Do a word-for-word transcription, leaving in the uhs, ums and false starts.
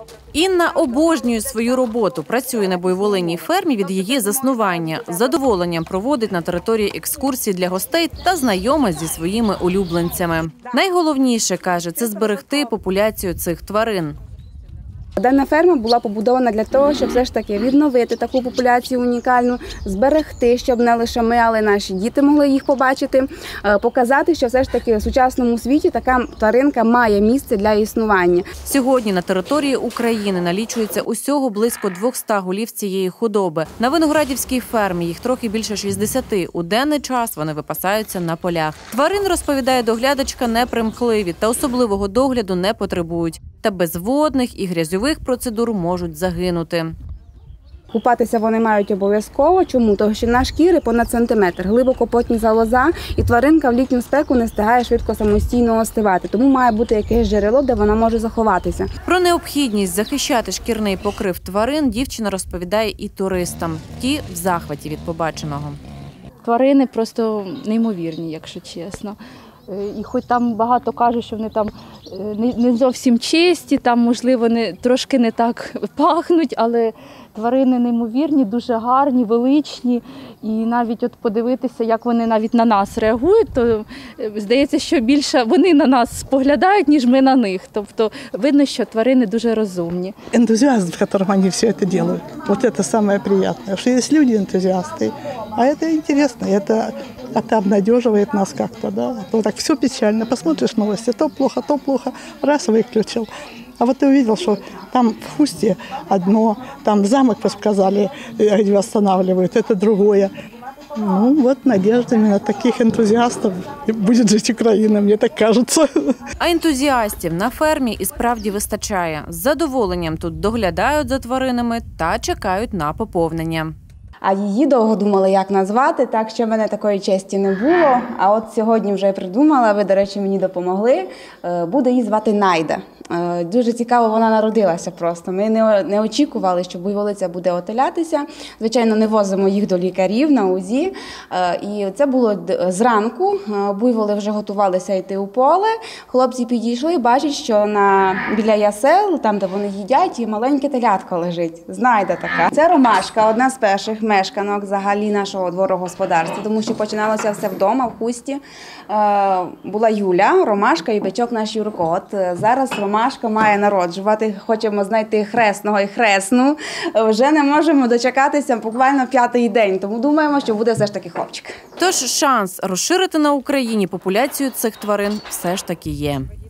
Інна обожнює свою роботу, працює на буйволинній фермі від її заснування. З задоволенням проводить на території екскурсії для гостей та знайомить зі своїми улюбленцями. Найголовніше, каже, це зберегти популяцію цих тварин. Дана ферма була побудована для того, щоб все ж таки відновити таку популяцію унікальну, зберегти, щоб не лише ми, але й наші діти могли їх побачити, показати, що все ж таки в сучасному світі така тваринка має місце для існування. Сьогодні на території України налічується усього близько двохсот голів цієї худоби. На Виноградівській фермі їх трохи більше шістдесяти. У денний час вони випасаються на полях. Тварин, розповідає доглядачка, непримхливі та особливого догляду не потребують. Та без водних і грязьових процедур можуть загинути. Купатися вони мають обов'язково. Чому? Тому що на шкірі понад сантиметр, глибоко потні залоза, і тваринка в літню спеку не встигає швидко самостійно остивати. Тому має бути якесь джерело, де вона може заховатися. Про необхідність захищати шкірний покрив тварин дівчина розповідає і туристам. Ті в захваті від побаченого. Тварини просто неймовірні, якщо чесно. І хоч там багато кажуть, що вони там не зовсім чисті, там, можливо, не, трошки не так пахнуть, але тварини неймовірні, дуже гарні, величні. І навіть от подивитися, як вони навіть на нас реагують, то здається, що більше вони на нас споглядають, ніж ми на них. Тобто видно, що тварини дуже розумні. Энтузиазм, в котором они все это делают, вот это самое приятное, что есть люди-энтузиасты, а это интересно, это, это обнадеживает нас как-то, да. Вот так все печально, посмотришь новости, то плохо, то плохо, раз выключил. А вот ты увидел, что там в Хусте одно, там замок, сказали, где восстанавливают, это другое. Ну вот надеждами на таких ентузіастів буде жити Україна, мені так кажеться. А ентузіастів на фермі і справді вистачає. З задоволенням тут доглядають за тваринами та чекають на поповнення. А її довго думали, як назвати, так що в мене такої честі не було. А от сьогодні вже придумала, ви, до речі, мені допомогли. Буду її звати Найда. Дуже цікаво, вона народилася просто. Ми не, не очікували, що буйволиця буде отелятися. Звичайно, не возимо їх до лікарів на УЗІ. І це було зранку. Буйволи вже готувалися йти у поле. Хлопці підійшли, бачать, що на, біля ясел, там, де вони їдять, і маленьке телятко лежить. Знайда така. Це Ромашка, одна з перших мешканок взагалі нашого дворогосподарства, тому що починалося все вдома, в Хусті. Була Юля, Ромашка і бичок наш Юрко. От зараз Ромашка має народжувати, хочемо знайти хресного і хресну. Вже не можемо дочекатися буквально п'ятий день, тому думаємо, що буде все ж таки хлопчик. Тож шанс розширити на Україні популяцію цих тварин все ж таки є.